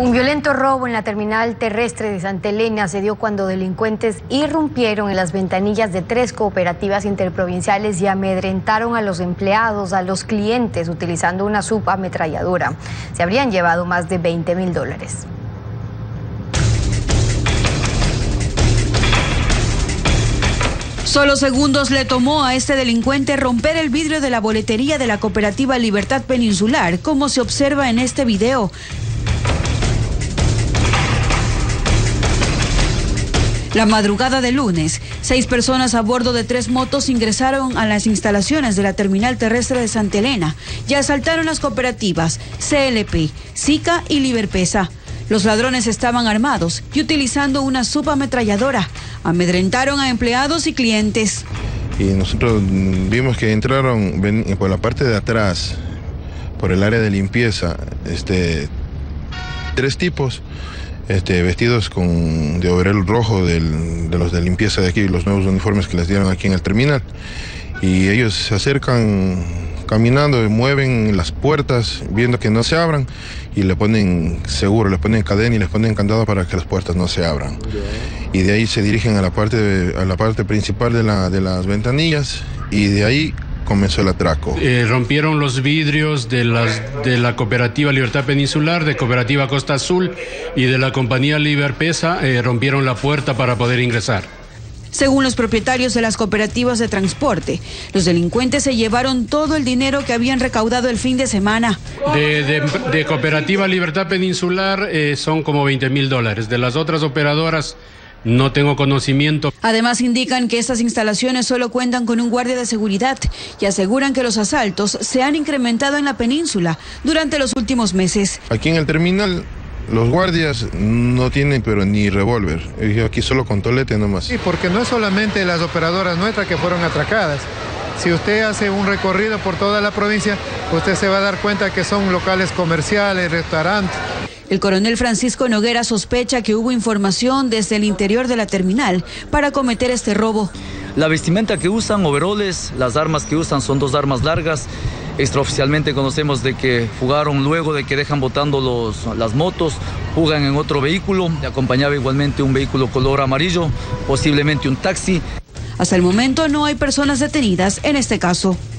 Un violento robo en la terminal terrestre de Santa Elena se dio cuando delincuentes irrumpieron en las ventanillas de 3 cooperativas interprovinciales y amedrentaron a los empleados, a los clientes, utilizando una subametralladora. Se habrían llevado más de $20.000. Solo segundos le tomó a este delincuente romper el vidrio de la boletería de la cooperativa Libertad Peninsular, como se observa en este video. La madrugada de lunes, 6 personas a bordo de 3 motos ingresaron a las instalaciones de la terminal terrestre de Santa Elena y asaltaron las cooperativas CLP, SICA y Liberpesa. Los ladrones estaban armados y utilizando una subametralladora. Amedrentaron a empleados y clientes. Y nosotros vimos que entraron por la parte de atrás, por el área de limpieza, 3 tipos. Vestidos de overol rojo de los de limpieza de aquí, los nuevos uniformes que les dieron aquí en el terminal. Y ellos se acercan caminando, mueven las puertas, viendo que no se abran, y le ponen seguro, le ponen cadena y les ponen candado para que las puertas no se abran. Y de ahí se dirigen a la parte principal de las ventanillas, y de ahí comenzó el atraco. Rompieron los vidrios de la cooperativa Libertad Peninsular, de cooperativa Costa Azul y de la compañía Liberpesa. Rompieron la puerta para poder ingresar. Según los propietarios de las cooperativas de transporte, los delincuentes se llevaron todo el dinero que habían recaudado el fin de semana. De cooperativa Libertad Peninsular son como $20.000. De las otras operadoras no tengo conocimiento. Además indican que estas instalaciones solo cuentan con un guardia de seguridad y aseguran que los asaltos se han incrementado en la península durante los últimos meses. Aquí en el terminal los guardias no tienen pero ni revólver, aquí solo con tolete nomás. Sí, porque no es solamente las operadoras nuestras que fueron atracadas. Si usted hace un recorrido por toda la provincia, usted se va a dar cuenta que son locales comerciales, restaurantes. El coronel Francisco Noguera sospecha que hubo información desde el interior de la terminal para cometer este robo. La vestimenta que usan, overoles, las armas que usan son 2 armas largas. Extraoficialmente conocemos de que fugaron luego de que dejan botando las motos, fugan en otro vehículo. Le acompañaba igualmente un vehículo color amarillo, posiblemente un taxi. Hasta el momento no hay personas detenidas en este caso.